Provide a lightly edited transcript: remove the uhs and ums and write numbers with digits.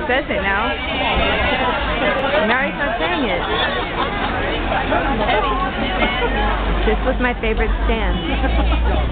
says it now. Mary's not saying it. This was my favorite stand.